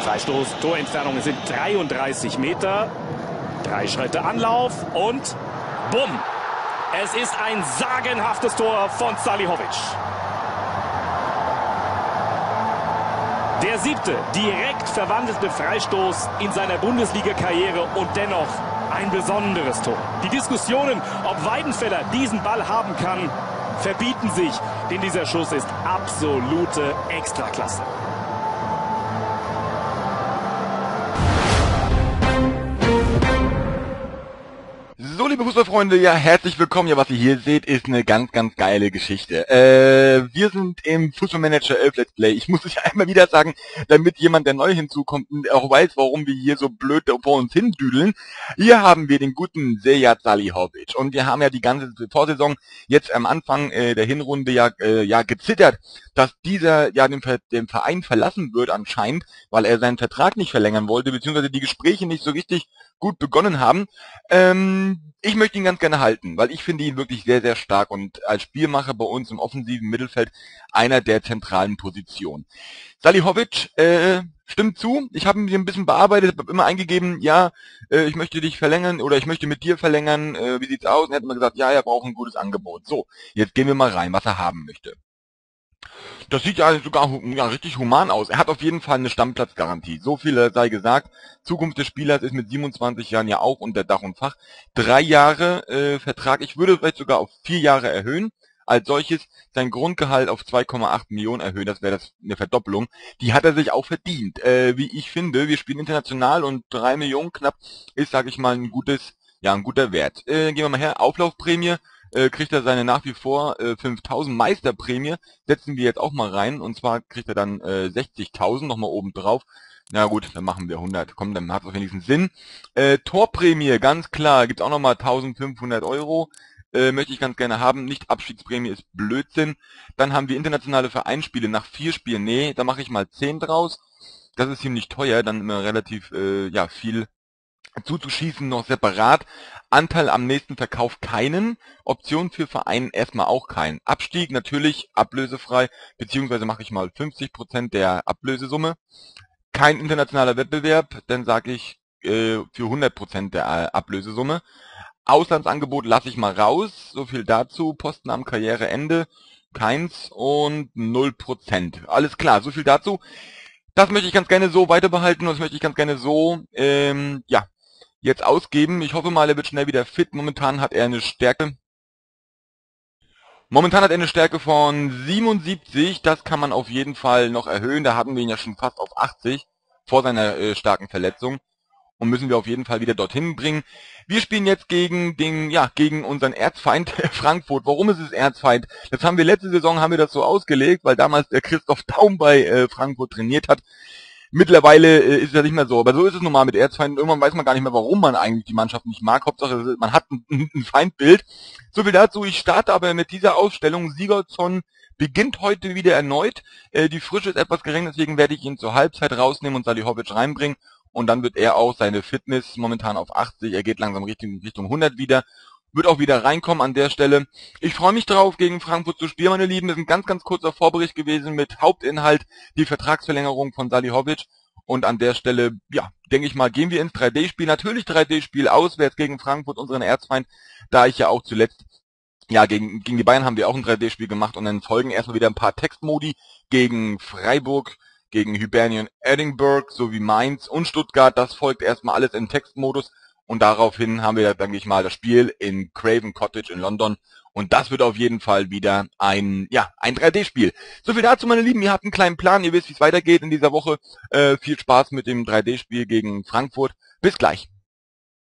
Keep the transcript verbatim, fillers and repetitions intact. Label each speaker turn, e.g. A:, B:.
A: Freistoß, Torentfernung sind dreiunddreißig Meter. Drei Schritte Anlauf und bumm. Es ist ein sagenhaftes Tor von Salihovic. Der siebte direkt verwandelte Freistoß in seiner Bundesliga-Karriere und dennoch ein besonderes Tor. Die Diskussionen, ob Weidenfeller diesen Ball haben kann, verbieten sich, denn dieser Schuss ist absolute Extraklasse.
B: So, liebe Fußballfreunde, ja, herzlich willkommen. Ja, was ihr hier seht, ist eine ganz, ganz geile Geschichte. Äh, wir sind im Fußballmanager elf Let's Play. Ich muss es ja einmal wieder sagen, damit jemand, der neu hinzukommt, auch weiß, warum wir hier so blöd vor uns hindüdeln. Hier haben wir den guten Sead Salihovic. Und wir haben ja die ganze Vorsaison jetzt am Anfang äh, der Hinrunde ja, äh, ja gezittert, dass dieser ja den, den Verein verlassen wird anscheinend, weil er seinen Vertrag nicht verlängern wollte, beziehungsweise die Gespräche nicht so richtig gut begonnen haben. Ähm, ich möchte ihn ganz gerne halten, weil ich finde ihn wirklich sehr, sehr stark und als Spielmacher bei uns im offensiven Mittelfeld einer der zentralen Positionen. Salihovic, äh, stimmt zu, ich habe ihn ein bisschen bearbeitet, habe immer eingegeben, ja, äh, ich möchte dich verlängern oder ich möchte mit dir verlängern, äh, wie sieht's aus? Und er hat immer gesagt, ja, er braucht ein gutes Angebot. So, jetzt gehen wir mal rein, was er haben möchte. Das sieht ja sogar ja, richtig human aus. Er hat auf jeden Fall eine Stammplatzgarantie. So viel sei gesagt. Zukunft des Spielers ist mit siebenundzwanzig Jahren ja auch unter Dach und Fach. Drei Jahre äh, Vertrag. Ich würde vielleicht sogar auf vier Jahre erhöhen. Als solches sein Grundgehalt auf zwei Komma acht Millionen erhöhen. Das wäre das eine Verdoppelung. Die hat er sich auch verdient. Äh, wie ich finde, wir spielen international und drei Millionen knapp ist, sage ich mal, ein gutes, ja, ein guter Wert. Äh, gehen wir mal her. Auflaufprämie. Äh, kriegt er seine nach wie vor äh, fünftausend Meisterprämie, setzen wir jetzt auch mal rein, und zwar kriegt er dann äh, sechzigtausend nochmal oben drauf. Na gut, dann machen wir hundert, komm, dann hat es wenigstens Sinn. Äh, Torprämie, ganz klar, gibt's auch nochmal eintausendfünfhundert Euro, äh, möchte ich ganz gerne haben, nicht Abstiegsprämie, ist Blödsinn. Dann haben wir internationale Vereinsspiele nach vier Spielen, nee, da mache ich mal zehn draus, das ist ziemlich teuer, dann immer relativ, äh, ja, viel zuzuschießen noch separat. Anteil am nächsten Verkauf keinen. Option für Verein erstmal auch keinen. Abstieg natürlich ablösefrei, beziehungsweise mache ich mal fünfzig Prozent der Ablösesumme. Kein internationaler Wettbewerb, dann sage ich äh, für hundert Prozent der äh, Ablösesumme. Auslandsangebot lasse ich mal raus, so viel dazu. Posten am Karriereende, keins und null Prozent. Alles klar, so viel dazu. Das möchte ich ganz gerne so weiter behalten und das möchte ich ganz gerne so, ähm, ja, jetzt ausgeben. Ich hoffe mal, er wird schnell wieder fit. Momentan hat er eine Stärke. Momentan hat er eine Stärke von siebenundsiebzig. Das kann man auf jeden Fall noch erhöhen. Da hatten wir ihn ja schon fast auf achtzig vor seiner äh, starken Verletzung. Und müssen wir auf jeden Fall wieder dorthin bringen. Wir spielen jetzt gegen den, ja, gegen unseren Erzfeind Frankfurt. Warum ist es Erzfeind? Das haben wir letzte Saison, haben wir das so ausgelegt, weil damals der Christoph Daum bei äh, Frankfurt trainiert hat. Mittlerweile äh, ist es ja nicht mehr so, aber so ist es normal mit Erzfeinden. Irgendwann weiß man gar nicht mehr, warum man eigentlich die Mannschaft nicht mag. Hauptsache, man hat ein, ein Feindbild. So viel dazu. Ich starte aber mit dieser Ausstellung. Sigurdsson beginnt heute wieder erneut. Äh, die Frische ist etwas gering, deswegen werde ich ihn zur Halbzeit rausnehmen und Salihovic reinbringen. Und dann wird er auch seine Fitness momentan auf achtzig. Er geht langsam Richtung, Richtung hundert wieder. Wird auch wieder reinkommen an der Stelle. Ich freue mich drauf, gegen Frankfurt zu spielen, meine Lieben. Das ist ein ganz, ganz kurzer Vorbericht gewesen mit Hauptinhalt die Vertragsverlängerung von Salihovic. Und an der Stelle, ja, denke ich mal, gehen wir ins drei D-Spiel. Natürlich drei D-Spiel auswärts gegen Frankfurt, unseren Erzfeind. Da ich ja auch zuletzt, ja, gegen, gegen die Bayern haben wir auch ein drei D-Spiel gemacht. Und dann folgen erstmal wieder ein paar Textmodi gegen Freiburg, gegen Hibernian Edinburgh sowie Mainz und Stuttgart. Das folgt erstmal alles in Textmodus. Und daraufhin haben wir, denke ich mal, das Spiel in Craven Cottage in London. Und das wird auf jeden Fall wieder ein, ja, ein drei D-Spiel. So viel dazu, meine Lieben. Ihr habt einen kleinen Plan. Ihr wisst, wie es weitergeht in dieser Woche. Äh, viel Spaß mit dem drei D-Spiel gegen Frankfurt. Bis gleich.